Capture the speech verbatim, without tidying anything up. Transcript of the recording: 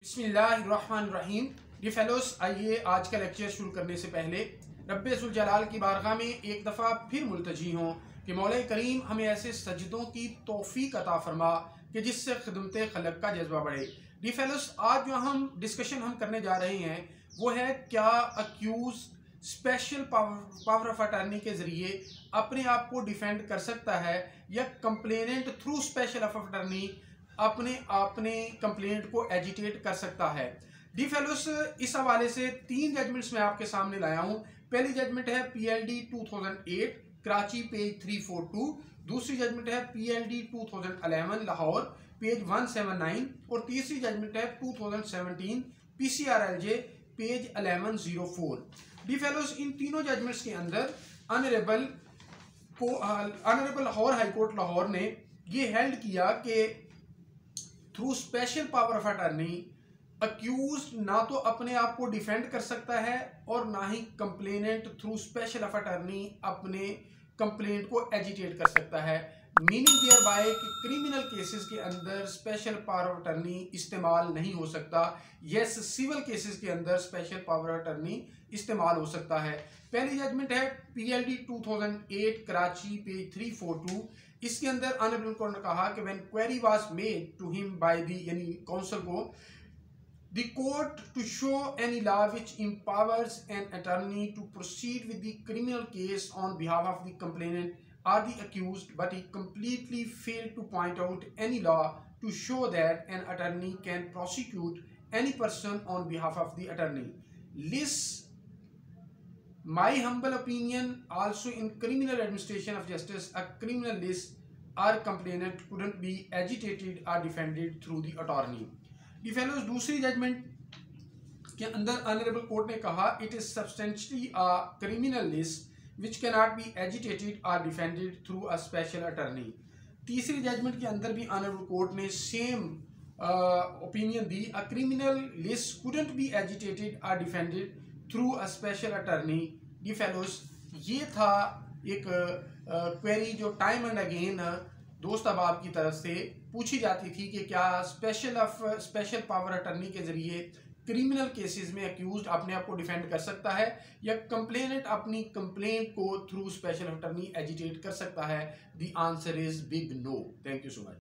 बिस्मिल्लाहिर्रहमानिर्रहीम। D fellows, आइए आज का लेक्चर शुरू करने से पहले रब्बे जुल जलाल की बारगाह में एक दफ़ा फिर मुल्तजी हों कि मौला करीम हमें ऐसे सजदों की तौफीक अता फरमा कि जिससे खिदमत खलक का जज्बा बढ़े। डी फेलोस, आज जो हम डिस्कशन हम करने जा रहे हैं वो है क्या accused special power power of attorney के ज़रिए अपने आप को डिफेंड कर सकता है या complainant through special of attorney अपने अपने कंप्लेंट को एजिटेट कर सकता है। डी फेलोस, इस हवाले से तीन जजमेंट्स मैं आपके सामने लाया हूं। पहली जजमेंट है PLD two thousand eight Karachi page three four two, दूसरी जजमेंट है PLD two thousand eleven Lahore page one seven nine और तीसरी जजमेंट है two thousand seventeen PCRLJ page eleven zero four. Dear fellows, इन तीनों जजमेंट्स के अंदर ऑनरेबल को honourable Lahore high court Lahore ने ये हेल्ड किया कि through special power of attorney accused ना तो अपने आप को डिफेंड कर सकता है और ना ही complainant through special of attorney अपने कंप्लेंट को एजिटेट कर सकता है। मीनिंग देयर बाय कि क्रिमिनल केसेस के अंदर स्पेशल पावर ऑफ अटर्नी इस्तेमाल नहीं हो सकता। यस, सिविल केसेस के अंदर स्पेशल पावर ऑफ अटर्नी इस्तेमाल हो सकता है। पहली जजमेंट है PLD two thousand eight Karachi page three four two. इसके अंदर ऑनरेबल कोर्ट ने कहा कि when query was made to him by the यानी काउंसिल को the court to show any law which empowers an attorney to proceed with the criminal case on behalf of the complainant or the accused, but he completely failed to point out any law to show that an attorney can prosecute any person on behalf of the attorney. Lists my humble opinion also in criminal administration of justice, a criminal list or complainant couldn't be agitated or defended through the attorney. Dear fellows, दूसरी judgment के अंदर honourable court ने कहा it is substantially a criminal list which cannot be agitated और defended through a special attorney. तीसरी judgment के अंदर भी ऑनरेबल कोर्ट ने सेम ओपिनियन दी, a criminal list couldn't be agitated और defended through a special attorney. Dear fellows, ये था एक क्वेरी uh, जो टाइम एंड अगेन दोस्त अहबाब की तरफ से पूछी जाती थी कि क्या special of special power attorney के जरिए क्रिमिनल केसेस में अक्यूज्ड अपने आप को डिफेंड कर सकता है या कंप्लेनेंट अपनी कंप्लेंट को थ्रू स्पेशल अटर्नी एजिटेट कर सकता है। The answer is big no. Thank you so much.